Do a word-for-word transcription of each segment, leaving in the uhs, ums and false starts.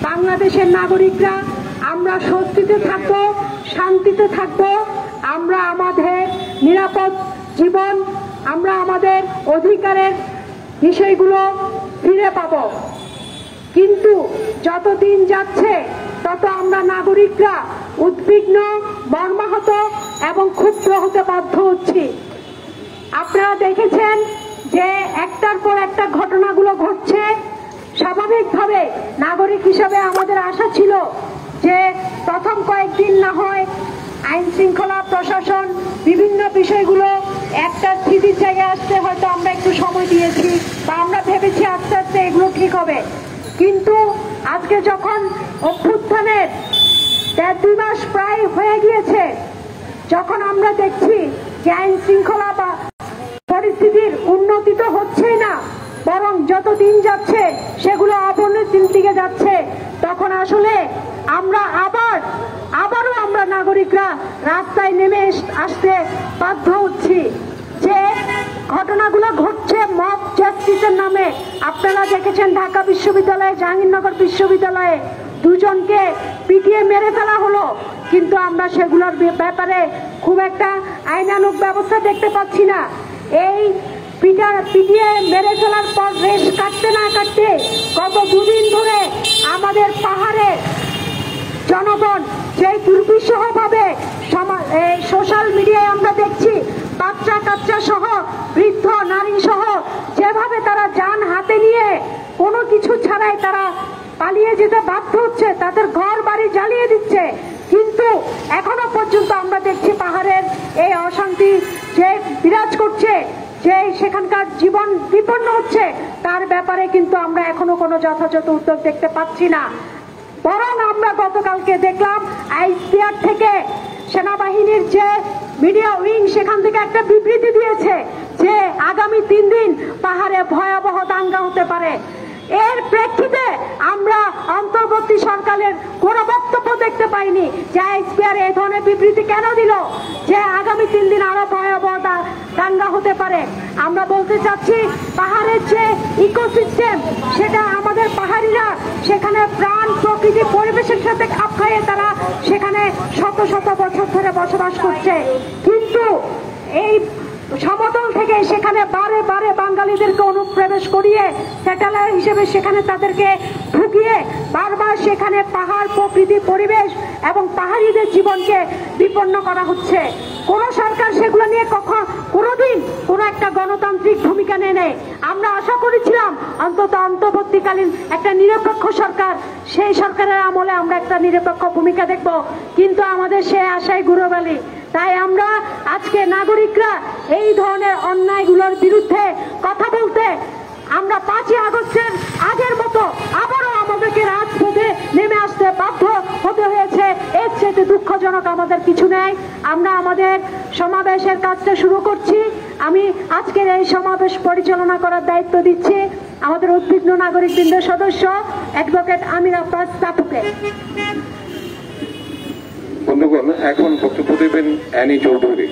বাংলাদেশের নাগরিকরা আমরা স্বস্তিতে থাকব, শান্তিতে থাকব, আমরা আমাদের নিরাপদ জীবন, আমরা আমাদের অধিকারের বিষয়গুলো ফিরে পাব। কিন্তু যত দিন যাচ্ছে তত আমরা নাগরিকরা উদ্বিগ্ন, মর্মাহত এবং ক্ষুব্ধ হতে বাধ্য হচ্ছি। আপনারা দেখেছেন যে একটার পর একটা ঘটনাগুলো ঘটছে। স্বাভাবিকভাবে নাগরিক হিসাবে আমাদের আশা ছিল যে প্রথম কয়েকদিন না হয় আইন শৃঙ্খলা প্রশাসন বিভিন্ন বিষয়গুলো একটা স্থিতির জায়গায় আসতে হয়তো আমরা একটু সময় দিয়েছি বা আমরা ভেবেছি আস্তে আস্তে এগুলো ঠিক হবে। কিন্তু আজকে যখন অভ্যুত্থানের দেড় দুই মাস প্রায় হয়ে গিয়েছে, যখন আমরা দেখছি যে আইন শৃঙ্খলা বা পরিস্থিতির উন্নতি তো হচ্ছেই না, বরং যত দিন যাচ্ছে সেগুলো অবনতির দিকে যাচ্ছে, তখন আসলে আমরা আবার আবারও আমরা নাগরিকরা রাস্তায় নেমে আসতে বাধ্য হচ্ছি। যে ঘটনাগুলো ঘটছে মব জাস্টিসের নামে, আপনারা দেখেছেন ঢাকা বিশ্ববিদ্যালয়ে, জাহাঙ্গীরনগর বিশ্ববিদ্যালয়ে দুজনকে পিটিয়ে মেরে ফেলা হলো, কিন্তু আমরা সেগুলোর ব্যাপারে খুব একটা আইনানুগ ব্যবস্থা দেখতে পাচ্ছি না। এই পিটা পিটিয়ে মেরে ফেলার পর রেশ কাটতে না কাটতে গত দুদিন ধরে আমাদের পাহাড়ে জনগণ যে দুর্বিষহ ভাবে সোশ্যাল মিডিয়ায় আমরা দেখছি বাচ্চা কাচ্চা সহ বৃদ্ধ নারী সহ যেভাবে তারা যান হাতে নিয়ে কোনো কিছু ছাড়াই তারা পালিয়ে যেতে বাধ্য হচ্ছে, তাদের ঘর বাড়ি জ্বালিয়ে দিচ্ছে। কিন্তু এখনো পর্যন্ত আমরা দেখছি পাহাড়ের এই অশান্তি যে বিরাজ করছে, যে সেখানকার জীবন বিপন্ন হচ্ছে, তার ব্যাপারে কিন্তু আমরা এখনো কোনো যথাযথ উদ্যোগ দেখতে পাচ্ছি না। বরং আমরা গতকালকে দেখলাম আইসিআর থেকে সেনাবাহিনীর যে মিডিয়া উইং সেখান থেকে একটা বিবৃতি দিয়েছে যে আগামী তিন দিন পাহাড়ে ভয়াবহ দাঙ্গা হতে পারে। এর প্রেক্ষিতে আমরা অন্তর্বর্তী সরকারের কোনো বক্তব্য দেখতে পাইনি যে আইসিআর এই ধরনের বিবৃতি কেন দিল যে আগামী তিন দিন আরো ভয়াবহ দাঙ্গা হতে পারে। আমরা বলতে চাচ্ছি পাহাড়ের যে ইকোসিস্টেম সেটা আমাদের পাহাড়িরা সেখানে প্রাণ প্রকৃতি পরিবেশের সাথে খাপ খাইয়ে তারা সেখানে শত শত বছর ধরে বসবাস করছে, কিন্তু এই সমতল থেকে সেখানে বারে বারে বাঙালিদেরকে অনুপ্রবেশ করিয়ে স্যাটেলাইট হিসেবে সেখানে তাদেরকে ঢুকিয়ে বারবার সেখানে পাহাড় প্রকৃতি পরিবেশ এবং পাহাড়িদের জীবনকে বিপন্ন করা হচ্ছে। কোন সরকার সেগুলো নিয়ে কখন কোনোদিন কোন একটা গণতান্ত্রিক ভূমিকা নেয় নেই। আমরা আশা করেছিলাম অন্তত অন্তর্বর্তীকালীন একটা নিরপেক্ষ সরকার, সেই সরকারের আমলে আমরা একটা নিরপেক্ষ ভূমিকা দেখব, কিন্তু আমাদের সে আশায় গুরুবালি। তাই আমরা আজকে নাগরিকরা এই ধরনের অন্যায়গুলোর বিরুদ্ধে কথা বলতে আমরা পাঁচই আগস্টের আগের মতো আবারও আমাদেরকে রাজপথে নেমে আসতে বাধ্য হতে হয়েছে। এর চেয়ে দুঃখজনক আমাদের কিছু নেই। আমরা আমাদের সমাবেশের কাজটা শুরু করছি। আমি আজকের এই সমাবেশ পরিচালনা করার দায়িত্ব দিচ্ছি আমাদের উদ্বিগ্ন নাগরিকবৃন্দের সদস্য অ্যাডভোকেট আমির আব্বাস তাপুকে। বন্ধুগণ, এখন বক্তব্য দেবেন অ্যানি চৌধুরী।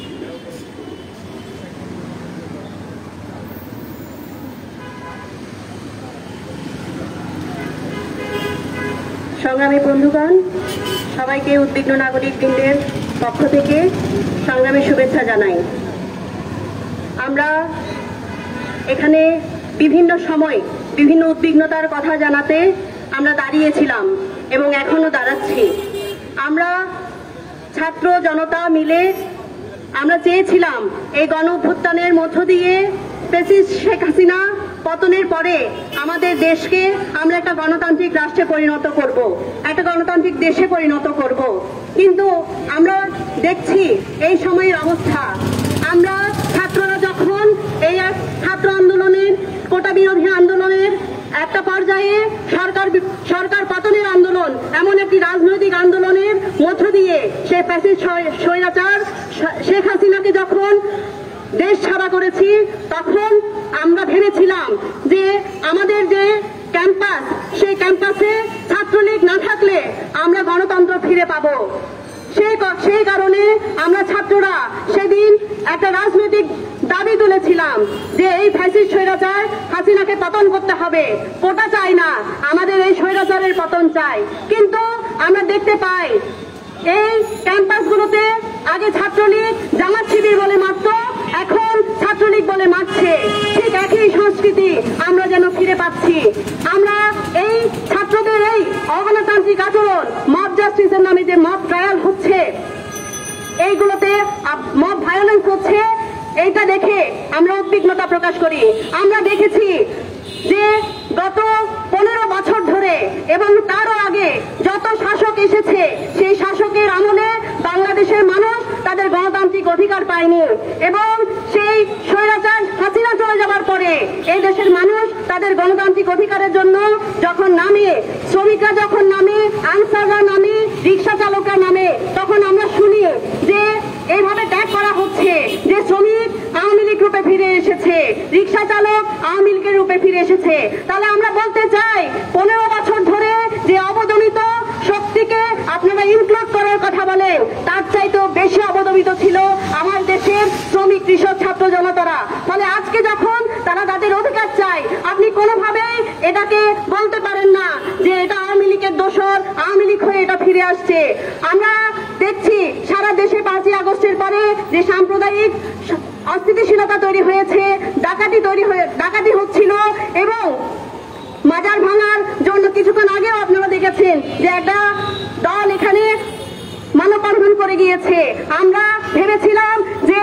সংগ্রামী বন্ধুগণ, সবাইকে উদ্বিগ্ন নাগরিকবৃন্দের পক্ষ থেকে সংগ্রামী শুভেচ্ছা জানাই। আমরা এখানে বিভিন্ন সময় বিভিন্ন উদ্বিগ্নতার কথা জানাতে আমরা দাঁড়িয়েছিলাম এবং এখনো দাঁড়াচ্ছি। আমরা ছাত্র জনতা মিলে আমরা চেয়েছিলাম এই গণ অভ্যুত্থানের মধ্য দিয়ে ফ্যাসিস্ট শেখ হাসিনা পতনের পরে আমাদের দেশকে আমরা একটা গণতান্ত্রিক রাষ্ট্রে পরিণত করব, একটা গণতান্ত্রিক দেশে পরিণত করব। কিন্তু আমরা দেখছি এই সময়ের অবস্থা, আমরা ছাত্ররা যখন এই ছাত্র আন্দোলনের কোটা বিরোধী আন্দোলনের একটা পর্যায়ে সরকার সরকার পতনের আন্দোলন এমন একটি রাজনৈতিক আন্দোলনের মধ্য দিয়ে সেই ফ্যাসিস্ট স্বৈরাচার শেখ হাসিনাকে যখন দেশ ছাড়া করেছি, তখন আমরা ভেবেছিলাম যে আমাদের যে ক্যাম্পাস সেই ক্যাম্পাসে ছাত্রলীগ না থাকলে আমরা গণতন্ত্র ফিরে পাবো। সেই সেই কারণে আমরা ছাত্ররা সেদিন একটা রাজনৈতিক দাবি তুলেছিলাম যে এই ফ্যাসিস্ট স্বৈরাচার হাসিনাকে পতন করতে হবে, কোটা চাই না, আমাদের এই স্বৈরাচারের পতন চাই। কিন্তু আমরা দেখতে পাই এই ক্যাম্পাসগুলোতে আগে ছাত্রলীগ জামাত শিবির বলে মারত, এখন ছাত্রলীগ বলে মারছে। ঠিক একই সংস্কৃতি আমরা যেন ফিরে পাচ্ছি। আমরা এই ছাত্রদের এই অগণতান্ত্রিক আচরণ, মব জাস্টিসের নামে যে মব ট্রায়াল হচ্ছে, এইগুলোতে মব ভায়োলেন্স হচ্ছে, এইটা দেখে আমরা উদ্বিগ্নতা প্রকাশ করি। আমরা দেখেছি যে গত পনেরো বছর ধরে এবং তারও আগে যত শাসক এসেছে, সেই শাসকের আমলে বাংলাদেশের মানুষ তাদের গণতান্ত্রিক অধিকার পায়নি, এবং সেই স্বৈরাচার হাসিনা চলে যাবার পরে এই দেশের মানুষ তাদের গণতান্ত্রিক অধিকারের জন্য যখন নামে, শ্রমিকরা যখন নামে, আনসাররা নামে, রিক্সা চালকরা নামে, তখন আমরা শুনি যে এইভাবে ত্যাগ করা হচ্ছে, যে শ্রমিক আওয়ামী লীগ রূপে ফিরে এসেছে, রিক্সা চালক আওয়ামী লীগের রূপে ফিরে এসেছে। তাহলে আমরা বলতে চাই, পনেরো বছর ধরে যে অবদমিত শক্তিকে আপনারা ইনক্লুড করার কথা বলেন, তার চাইতেও বেশি অবদমিত ছিল আমার দেশের শ্রমিক, কৃষক, ছাত্র জনতারা। ফলে আজকে যখন তারা তাদের অধিকার চায়, আপনি কোনোভাবেই এটাকে বলতে পারেন না যে এটা আওয়ামী লীগের দোসর, আওয়ামী লীগ হয়ে এটা ফিরে আসছে। আমরা দেখছি সারা দেশে পাঁচই আগস্টের পরে যে সাম্প্রদায়িক অস্থিতিশীলতা তৈরি হয়েছে, ডাকাতি তৈরি হয়ে ডাকাতি হচ্ছিল, এবং মাজার ভাঙার জন্য কিছুক্ষণ আগেও আপনারা দেখেছেন যে একটা দল এখানে মানববন্ধন করে গিয়েছে। আমরা ভেবেছিলাম যে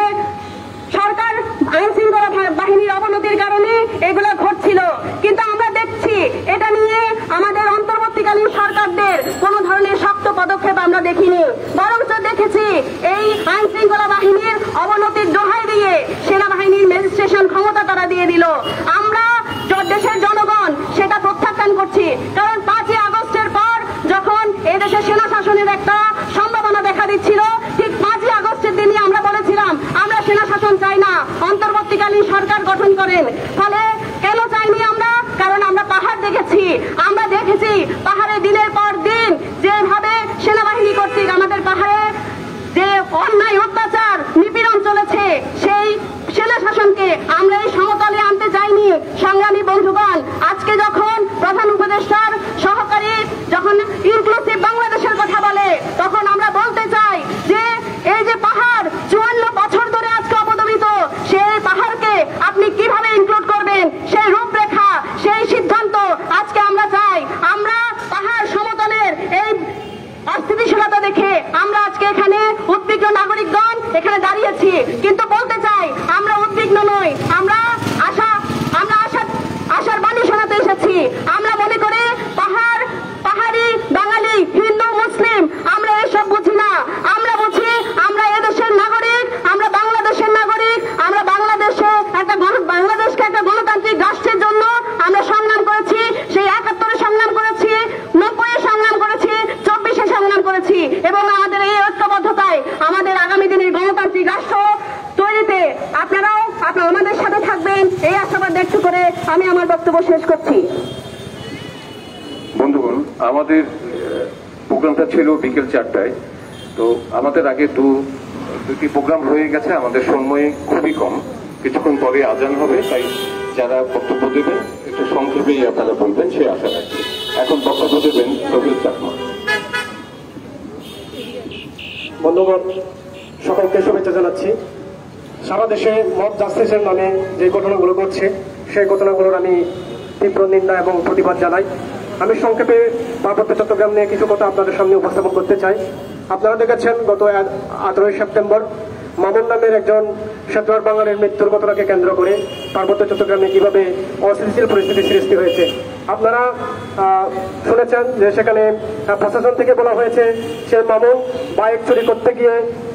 সরকার আইন শৃঙ্খলা বাহিনীর অবনতির কারণে এগুলো ঘটছিল, কিন্তু আমরা দেখছি এটা নিয়ে আমাদের অন্তর্বর্তীকালীন সরকারদের কোন ধরনের শক্ত পদক্ষেপ আমরা দেখিনি, বরঞ্চ দেখেছি এই আইন শৃঙ্খলা বাহিনীর অবনতির দোহাই দিয়ে সেনাবাহিনীর ম্যাজিস্ট্রেশন ক্ষমতা তারা দিয়ে দিল। আমরা দেশের জনগণ সেটা প্রত্যাখ্যান করছি, কারণ পাঁচই আগস্টের পর যখন এদেশে সেনা শাসনের একটা সম্ভাবনা দেখা দিচ্ছিল, ঠিক পাঁচই আগস্টের দিনই আমরা বলেছিলাম আমরা সেনা শাসন চাই না, অন্তর্বর্তীকালীন সরকার গঠন করেন। ফলে কেন চাইনি আমরা? কারণ আমরা পাহাড় দেখেছি, আমরা দেখেছি পাহাড়ে দিনের পর দিন যেভাবে সেনাবাহিনী কর্তৃক আমাদের পাহাড়ে যে অন্যায় অত্যাচার নিপীড়ন চলেছে, সেই সেনা শাসনকে আমরা এই সমতলে আনতে চাইনি। সংগ্রামী বন্ধুগণ, আজকে যখন প্রধান উপদেষ্টার সহকারী যখন ইনক্লুসিভ বাংলাদেশের কথা বলে, তখন আমরা বলতে চাই যে এই যে পাহাড় চুয়ান্ন বছর ধরে আজকে অবদমিত, সেই পাহাড়কে আপনি কিভাবে ইনক্লুড করবেন, সেই রূপরেখা, সেই সিদ্ধান্ত আজকে আমরা চাই। আমরা পাহাড় সমতলের এই অস্থিতিশীলতা দেখে আমরা আজকে এখানে উদ্বিগ্ন নাগরিকগণ এখানে দাঁড়িয়েছি, কিন্তু বলতে চাই আমরা উদ্বিগ্ন নই, আমরা আশা আমরা আশা আশার বাণী শোনাতে এসেছি। আমরা মনে করি পাহাড়, পাহাড়ি, বাঙালি, হিন্দু, মুসলিম আমরা এসব বুঝি না, আমরা বুঝি আমরা এদেশের নাগরিক, আমরা বাংলাদেশের নাগরিক, আমরা বাংলাদেশে একটা বাংলাদেশকে একটা গণতান্ত্রিক রাষ্ট্রের জন্য আমরা সংগ্রাম করেছি, সেই একাত্তরে সংগ্রাম করেছি, নব্বই সংগ্রাম করেছি, চব্বিশে সংগ্রাম করেছি, এবং আমাদের এই ঐক্যবদ্ধতায় আমাদের আগামী দিনের গণতান্ত্রিক রাষ্ট্র তৈরিতে আপনারাও আপনারা আমাদের সাথে থাকবেন, এই আশাবাদ ব্যক্ত করে আমি আমার বক্তব্য শেষ করছি। বন্ধুগণ, আমাদের প্রোগ্রামটা ছিল বিকেল চারটায়, তো আমাদের আগে দু দুটি প্রোগ্রাম হয়ে গেছে, আমাদের সময় খুবই কম, কিছুক্ষণ পরে আজান হবে, তাই যারা বক্তব্য দেবেন একটু সংক্ষেপেই আপনারা বলবেন সে আশা রাখছি। এখন বক্তব্য দেবেন রবিউল চাকমা। বন্ধুগণ, সকলকে শুভেচ্ছা জানাচ্ছি। সারা দেশে মব জাস্টিসের নামে যে ঘটনাগুলো ঘটছে, সেই ঘটনাগুলোর আমি তীব্র নিন্দা এবং প্রতিবাদ জানাই। আমি সংক্ষেপে পার্বত্য চট্টগ্রাম নিয়ে কিছু কথা আপনাদের সামনে উপস্থাপন করতে চাই। আপনারা দেখেছেন গত আঠারোই সেপ্টেম্বর মামুন নামের একজন সাধারণ বাঙালির মৃত্যুর ঘটনাকে কেন্দ্র করে পার্বত্য চট্টগ্রামে কিভাবে অস্থিতিশীল পরিস্থিতির সৃষ্টি হয়েছে। আপনারা শুনেছেন যে সেখানে প্রশাসন থেকে বলা হয়েছে সে মামুন বাইক চুরি করতে গিয়ে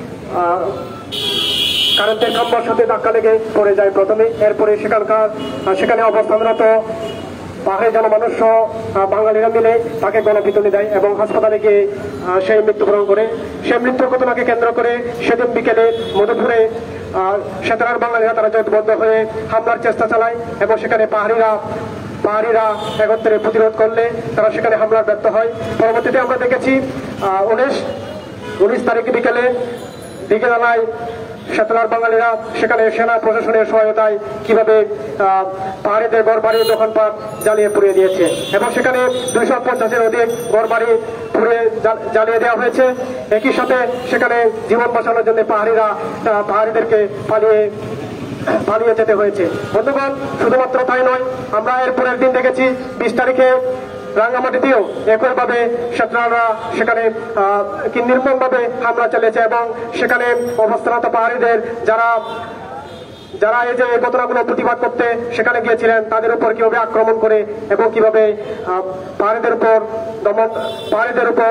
কারেন্টের খাম্বার সাথে ধাক্কা লেগে পড়ে যায় প্রথমে, এরপরে সেখানকার সেখানে অবস্থানরত পাহাড়ি জনমানুষ সহ বাঙালিরা মিলে তাকে গণপিটুনি দেয় এবং হাসপাতালে গিয়ে সেই মৃত্যুবরণ করে। সেই মৃত্যুর ঘটনাকে কেন্দ্র করে সেদিন বিকেলে মধুপুরে সেতারার বাঙালিরা তারা জোটবদ্ধ হয়ে হামলার চেষ্টা চালায় এবং সেখানে পাহাড়িরা পাহাড়িরা একত্রে প্রতিরোধ করলে তারা সেখানে হামলার ব্যর্থ হয়। পরবর্তীতে আমরা দেখেছি উনিশ উনিশ তারিখ বিকেলে দিঘিনালায় সেতলার বাঙালিরা সেখানে সেনা প্রশাসনের সহায়তায় কিভাবে পাহাড়িদের ঘর বাড়ি দোকানপাট জ্বালিয়ে পুড়িয়ে দিয়েছে এবং সেখানে দুইশো পঞ্চাশের অধিক ঘর বাড়ি পুড়িয়ে জ্বালিয়ে দেওয়া হয়েছে। একই সাথে সেখানে জীবন বাঁচানোর জন্য পাহাড়িরা পাহাড়িদেরকে পালিয়ে পালিয়ে যেতে হয়েছে। বন্ধুগণ, শুধুমাত্র তাই নয়, আমরা এর পরের দিন দেখেছি বিশ তারিখে রাঙ্গামাটিতেও একইভাবে সেনারা সেখানে কি নির্মমভাবে হামলা চালিয়েছে এবং সেখানে অবস্থানত পাহাড়িদের যারা যারা এই যে ঘটনাগুলো প্রতিবাদ করতে সেখানে গিয়েছিলেন তাদের উপর কিভাবে আক্রমণ করে এবং কিভাবে পাহাড়িদের উপর দমন পাহাড়িদের উপর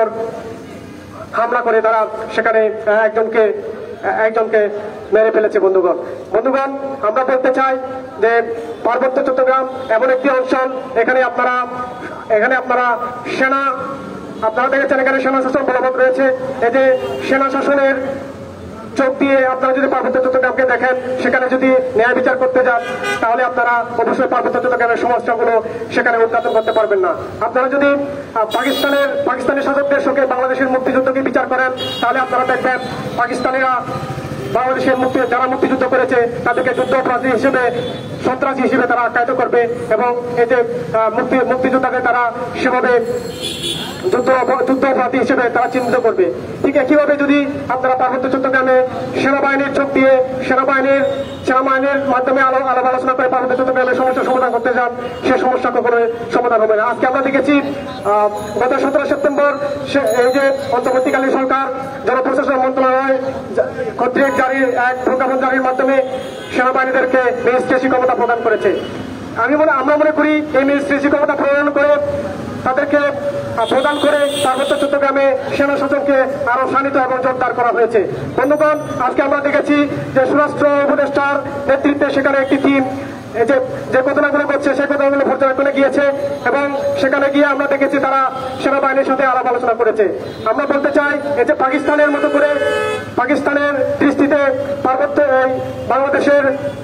হামলা করে তারা সেখানে একজনকে একজনকে মেরে ফেলেছে। বন্ধুগণ বন্ধুগণ আমরা বলতে চাই যে পার্বত্য চট্টগ্রাম এমন একটি অঞ্চল, এখানে আপনারা এখানে আপনারা সেনা আপনারা দেখেছেন এখানে সেনা শাসন বলবৎ রয়েছে। এই যে সেনা শাসনের চোখ দিয়ে আপনারা যদি পার্বত্য চট্টগ্রামকে দেখেন, সেখানে যদি ন্যায় বিচার করতে যান, তাহলে আপনারা অবশ্যই পার্বত্য চট্টগ্রামের সমস্যাগুলো সেখানে উদ্ঘাটন করতে পারবেন না। আপনারা যদি পাকিস্তানের পাকিস্তানি শাসকদের সঙ্গে বাংলাদেশের মুক্তিযুদ্ধকে বিচার করেন, তাহলে আপনারা দেখবেন পাকিস্তানিরা বাংলাদেশের মুক্তি যারা মুক্তিযুদ্ধ করেছে তাদেরকে যুদ্ধ অপরাধী হিসেবে সন্ত্রাসী হিসেবে তারা আখ্যায়িত করবে এবং এই যে মুক্তি মুক্তিযোদ্ধাকে তারা সেভাবে যুদ্ধ যুদ্ধ অপরাধী হিসেবে তারা চিহ্নিত করবে। ঠিক একইভাবে যদি আপনারা পার্বত্য চট্টগ্রামে সেনাবাহিনীর চোখ দিয়ে সেনাবাহিনীর সেনাবাহিনীর মাধ্যমে আলো আলাপ আলোচনা করে পার্বত্য চট্টগ্রামের সমস্যার সমাধান করতে যান, সে সমস্যা কখনো সমাধান হবে না। আজকে আমরা দেখেছি গত সতেরো সেপ্টেম্বর এই যে অন্তর্বর্তীকালীন সরকার জনপ্রশাসন মন্ত্রণালয় কর্তৃক জারি এক প্রজ্ঞাপন জারির মাধ্যমে সেনাবাহিনীদেরকে ম্যাজিস্ট্রেসি ক্ষমতা প্রদান করেছে। আমি মনে আমরা মনে করি এই ম্যাজিস্ট্রেসি ক্ষমতা প্রদান করে তাদেরকে প্রদান করে পার্বত্য চট্টগ্রামে সেনা শাসনকে আরো শানিত এবং জোরদার করা হয়েছে। বন্ধুগণ, আজকে আমরা দেখেছি যে স্বরাষ্ট্র উপদেষ্টার নেতৃত্বে সেখানে একটি টিম যে যে ঘটনাগুলো করছে সেই ঘটনাগুলো পর্যবেক্ষণে গিয়েছে এবং সেখানে গিয়ে আমরা দেখেছি তারা সেনাবাহিনীর সাথে আলাপ আলোচনা করেছে। আমরা বলতে চাই এই যে পাকিস্তানের মতো করে পাকিস্তানের দৃষ্টিতে পার্বত্য বাংলাদেশের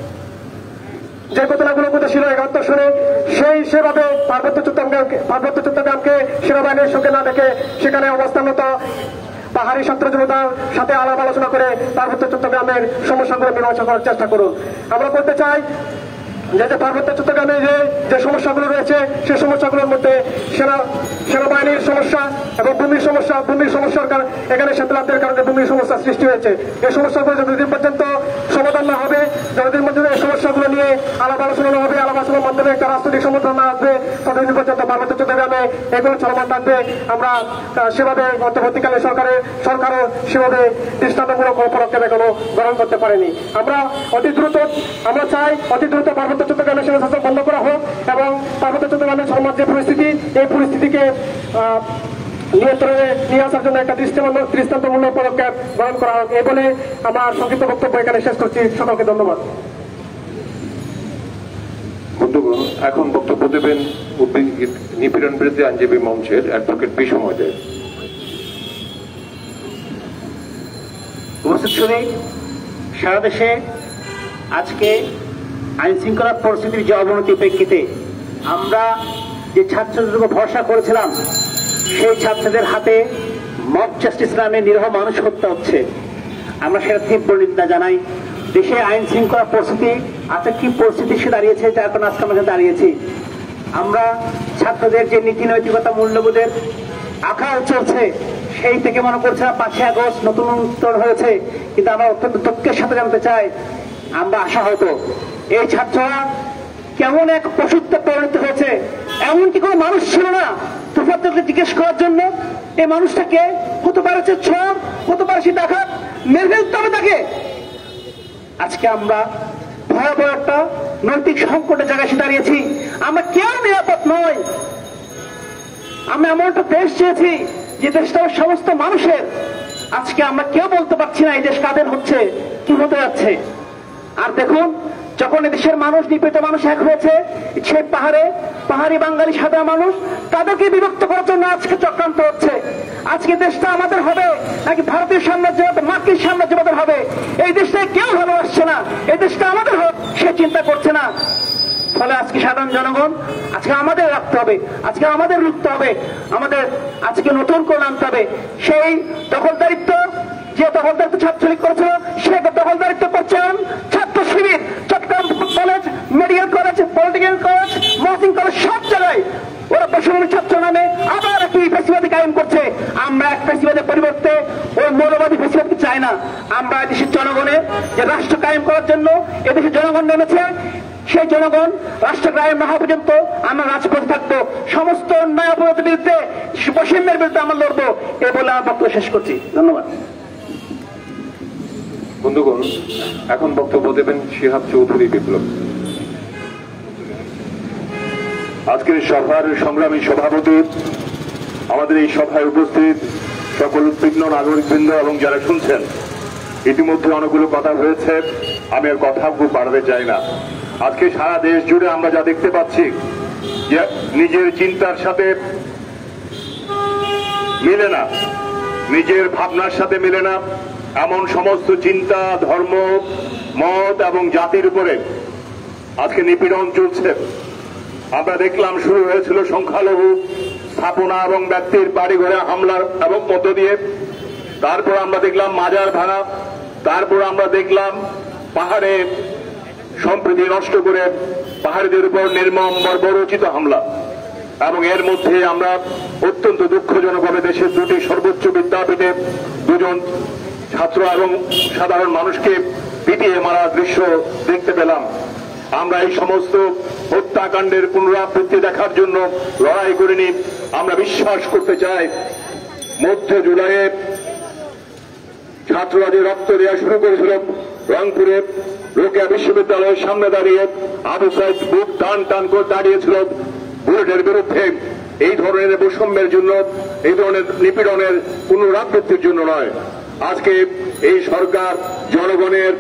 যে ঘটনাগুলো ঘটেছিল একাত্তর সনে সেই সেভাবে পার্বত্য চট্টগ্রামকে পার্বত্য চট্টগ্রামকে সেনাবাহিনীর সঙ্গে না দেখে সেখানে অবস্থানরত পাহাড়ি ছাত্র জনতার সাথে আলাপ আলোচনা করে পার্বত্য চট্টগ্রামের সমস্যাগুলো মীমাংসা করার চেষ্টা করুন। আমরা বলতে চাই যে যে পার্বত্য চট্টগ্রামে যে যে সমস্যাগুলো রয়েছে সেই সমস্যাগুলোর মধ্যে সেনা সেনাবাহিনীর সমস্যা এবং ভূমির সমস্যা ভূমির সমস্যার কারণে এখানে সেতলাদের কারণে ভূমির সমস্যা সৃষ্টি হয়েছে। এই সমস্যাগুলো যতদিন পর্যন্ত সমাধান না হবে, যতদিন পর্যন্ত এই সমস্যাগুলো নিয়ে আলাপ আলোচনা না হবে, আলাপ আলোচনার মাধ্যমে একটা রাজনৈতিক সমাধান না আসবে, ততদিন পর্যন্ত পার্বত্য চট্টগ্রামে এগুলো চলমান থাকবে। আমরা সেভাবে অন্তর্বর্তীকালীন সরকারের সরকারও সেভাবে দৃষ্টান্তমূলক পদক্ষেপ এখনো গ্রহণ করতে পারেনি। আমরা অতি দ্রুত আমরা চাই অতি দ্রুত পার্বত্য চট্টগ্রামের সেনা শাসন বন্ধ করা হোক এবং পার্বত্য চট্টগ্রামের সমাজ যে পরিস্থিতি এই পরিস্থিতিকে নিয়ন্ত্রণে নিয়ে আসার জন্য একটা দৃষ্টান্তমূলক পদক্ষেপ গ্রহণ করা হোক। এই বলে আমার সংক্ষিপ্ত বক্তব্য এখানে শেষ করছি। সকলকে ধন্যবাদ। বন্ধুগণ, এখন বক্তব্য দেবেন নিপীড়ন বিরোধী আইনজীবী মঞ্চের অ্যাডভোকেট বিষময় দেব। উপস্থিত শুনি সারা দেশে আজকে আইন শৃঙ্খলা পরিস্থিতির যে অবনতির প্রেক্ষিতে আমরা যে ছাত্রদের উপর ভরসা করেছিলাম সেই ছাত্রদের হাতে মব জাস্টিস নামে নিরীহ মানুষ হত্যা হচ্ছে। আমরা সেটা তীব্র নিন্দা জানাই। দেশে আইন শৃঙ্খলা পরিস্থিতি আজকে কি পরিস্থিতি সে দাঁড়িয়েছে, যার কারণে আজকে আমরা দাঁড়িয়েছি। আমরা ছাত্রদের যে নীতি নৈতিকতা মূল্যবোধের আঁকাও চলছে সেই থেকে মনে করছে না পাঁচই আগস্ট নতুন উত্তর হয়েছে, কিন্তু আমরা অত্যন্ত দুঃখের সাথে জানতে চাই আমরা আশা হতো এই ছাত্ররা কেমন এক পশুত্বে পরিণত হয়েছে। এমনকি কোনো মানুষ ছিল না তুফাতকে জিজ্ঞেস করার জন্য এই মানুষটাকে হতে পারেছে ছোট, হতে পারে সে ডাকাত, মেরে ফেলতে হবে তাকে। আজকে আমরা ভয়াবহ একটা নৈতিক সংকটের জায়গায় এসে দাঁড়িয়েছি। আমরা কেউ নিরাপদ নয়। আমরা এমন একটা দেশ চেয়েছি যে দেশটা সমস্ত মানুষের। আজকে আমরা কেউ বলতে পারছি না এই দেশ কাদের হচ্ছে, কি হতে যাচ্ছে। আর দেখুন, যখন দেশের মানুষ নিপীড়িত মানুষ এক হয়েছে, সে পাহাড়ে পাহাড়ি বাঙালি সাধারণ মানুষ তাদেরকে বিভক্ত করার জন্য আজকে চক্রান্ত হচ্ছে। আজকে দেশটা আমাদের হবে নাকি ভারতীয় সাম্রাজ্য মার্কিন সাম্রাজ্যবাদের হবে, এই দেশটায় কেউ ভালোবাসছে না। এই দেশটা আমাদের হোক সে চিন্তা করছে না। ফলে আজকে সাধারণ জনগণ আজকে আমাদের রাখতে হবে, আজকে আমাদের রুখতে হবে, আমাদের আজকে নতুন করে আনতে হবে। সেই দখলদারিত্ব যে দখলদারিত্ব ছাত্রলীগ করেছিল সে দখল সকল দায়িত্ব করছেন Chhatra Shibir, Chattogram college, medical college, polytechnical college, Mohsin college, সব জায়গায় ওরা বৈষম্য ছাত্র নামে আবার একটি ফেসিবাদী কায়েম করছে। আমরা এক ফেসিবাদের পরিবর্তে ওই মৌলবাদী ফেসিবাদকে চাই না। আমরা দেশের জনগণের যে রাষ্ট্র কায়েম করার জন্য এদেশের জনগণ নেমেছে, সেই জনগণ রাষ্ট্র কায়েম না হওয়া পর্যন্ত আমরা রাজপথে থাকবো। সমস্ত অন্যায় অপরাধের বিরুদ্ধে, বৈষম্যের বিরুদ্ধে আমরা লড়বো, এ বলে আমার বক্তব্য শেষ করছি। ধন্যবাদ। বন্ধুগণ, এখন বক্তব্য দেবেন শিহাব চৌধুরী বিপ্লব। আজকের সভার সংগ্রামী সভাপতি, আমাদের এই সভায় উপস্থিত সকল উদ্বিগ্ন নাগরিকবৃন্দ এবং যারা শুনছেন, ইতিমধ্যে অনেকগুলো কথা হয়েছে, আমি আর কথা খুব বাড়াতে চাই না। আজকে সারা দেশ জুড়ে আমরা যা দেখতে পাচ্ছি যে নিজের চিন্তার সাথে মিলে না, নিজের ভাবনার সাথে মিলে না এমন সমস্ত চিন্তা, ধর্ম, মত এবং জাতির উপরে আজকে নিপীড়ন চলছে। আমরা দেখলাম শুরু হয়েছিল সংখ্যালঘু স্থাপনা এবং ব্যক্তির বাড়িঘরে হামলার এবং মধ্য দিয়ে, তারপর আমরা দেখলাম মাজার ভাঙা, তারপর আমরা দেখলাম পাহাড়ে সম্প্রীতি নষ্ট করে পাহাড়িদের উপর নির্মম বর্বরোচিত হামলা। এবং এর মধ্যে আমরা অত্যন্ত দুঃখজনকভাবে দেশের দুটি সর্বোচ্চ বিদ্যাপীঠে দুজন ছাত্র এবং সাধারণ মানুষকে পিটিয়ে মারার দৃশ্য দেখতে পেলাম। আমরা এই সমস্ত হত্যাকাণ্ডের পুনরাবৃত্তি দেখার জন্য লড়াই করিনি। আমরা বিশ্বাস করতে চাই মধ্য জুলাইয়ে ছাত্ররা যে রক্ত দেওয়া শুরু করেছিল রংপুরে রোকেয়া বিশ্ববিদ্যালয়ের সামনে দাঁড়িয়ে আবু সাইদ বুক টান টান করে দাঁড়িয়েছিল বুলেটের বিরুদ্ধে, এই ধরনের বৈষম্যের জন্য, এই ধরনের নিপীড়নের পুনরাবৃত্তির জন্য নয়। আজকে এই সরকার জনগণের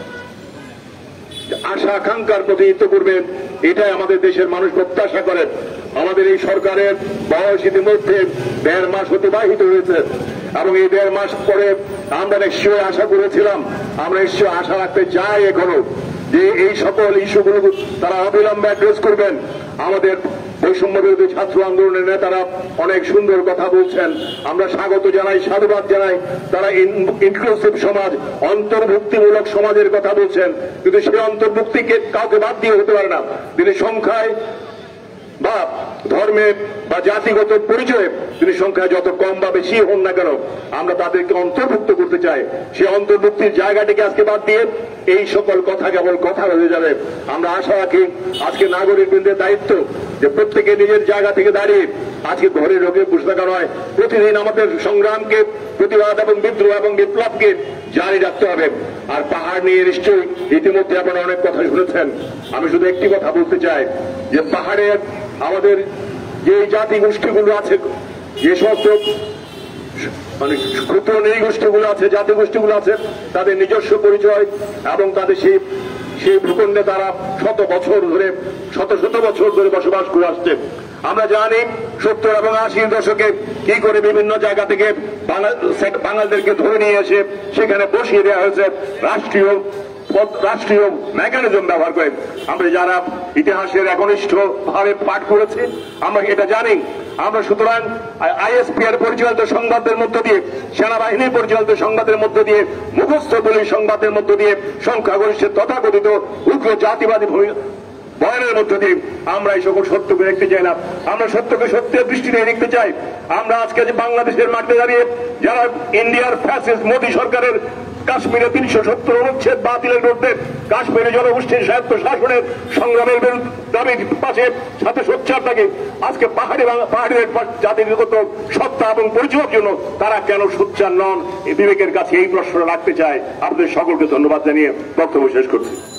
আশা আকাঙ্ক্ষার প্রতিনিধিত্ব করবে, এটাই আমাদের দেশের মানুষ প্রত্যাশা করেন। আমাদের এই সরকারের বয়স ইতিমধ্যে দেড় মাস অতিবাহিত হয়েছে এবং এই দেড় মাস পরে আমরা নিশ্চয়ই আশা করেছিলাম, আমরা নিশ্চয়ই আশা রাখতে চাই এখনো যে এই সকল ইস্যুগুলো তারা অবিলম্বে অ্যাড্রেস করবেন। আমাদের বৈষম্য বিরোধী ছাত্র আন্দোলনের নেতারা অনেক সুন্দর কথা বলছেন, আমরা স্বাগত জানাই, সাধুবাদ জানাই। তারা ইনক্লুসিভ সমাজ, অন্তর্ভুক্তিমূলক সমাজের কথা বলছেন, কিন্তু সেই অন্তর্ভুক্তিকে কাউকে বাদ দিয়ে হতে পারে না। তিনি সংখ্যায় বা ধর্মে বা জাতিগত পরিচয়ে তিনি সংখ্যায় যত কম বা বেশি হন না কেন, আমরা তাদেরকে অন্তর্ভুক্ত করতে চাই। সেই অন্তর্ভুক্তির জায়গাটিকে আজকে বাদ দিয়ে এই সকল কথা কেবল কথা হয়ে যাবে। আমরা আশা রাখি আজকে নাগরিকবৃন্দের দায়িত্ব যে প্রত্যেকে নিজের জায়গা থেকে দাঁড়িয়ে আজকে ঘরে রোগে বসে থাকা নয়, প্রতিদিন আমাদের সংগ্রামকে, প্রতিবাদ এবং বিদ্রোহ এবং বিপ্লবকে জারি রাখতে হবে। আর পাহাড় নিয়ে নিশ্চয়ই ইতিমধ্যে আপনারা অনেক কথা শুনেছেন। আমি শুধু একটি কথা বলতে চাই যে পাহাড়ের আমাদের যে জাতি গোষ্ঠীগুলো আছে, যে সমস্ত মানে ক্ষুদ্র নৃগোষ্ঠীগুলো আছে, জাতি গোষ্ঠীগুলো আছে, তাদের নিজস্ব পরিচয় এবং তাদের সেই সেই ভূখণ্ডে তারা শত বছর ধরে শত শত বছর ধরে বসবাস করে আসছে। আমরা জানি সত্তর এবং আশির দশকে কি করে বিভিন্ন জায়গা থেকে বাঙালিদেরকে ধরে নিয়ে এসে সেখানে বসিয়ে দেওয়া হয়েছে রাষ্ট্রীয় রাষ্ট্রীয় মেকানিজম ব্যবহার করে। আমরা যারা ইতিহাসের একনিষ্ঠ ভাবে পাঠ করেছি আমরা এটা জানি। আমরা সুতরাং আইএসপি এর পরিচালিত সংবাদের মধ্য দিয়ে, সেনাবাহিনীর পরিচালিত সংবাদের মধ্য দিয়ে, মুখস্থ দলীয় সংবাদের মধ্য দিয়ে, সংখ্যাগরিষ্ঠের তথাকথিত উগ্র জাতিবাদী বয়ানের মধ্য দিয়ে আমরা এই সকল সত্যকে দেখতে চাই না। আমরা সত্যকে সত্যের দৃষ্টিতে দেখতে চাই। আমরা আজকে যে বাংলাদেশের মাঠে দাঁড়িয়ে যারা ইন্ডিয়ার ফ্যাসিস্ট মোদী সরকারের কাশ্মীরে তিনশো সত্তর অনুচ্ছেদ বাতিলের বিরুদ্ধে, কাশ্মীরে জনগোষ্ঠীর স্বায়ত্ত শাসনের সংগ্রামের দাবির পাশে সাথে সোচ্চার থাকে, আজকে পাহাড়ি পাহাড়ির জাতিগত সত্তা এবং পরিচয়ের জন্য তারা কেন সোচ্চার নন, এই বিবেকের কাছে এই প্রশ্ন রাখতে চায়। আপনাদের সকলকে ধন্যবাদ জানিয়ে বক্তব্য শেষ করছি।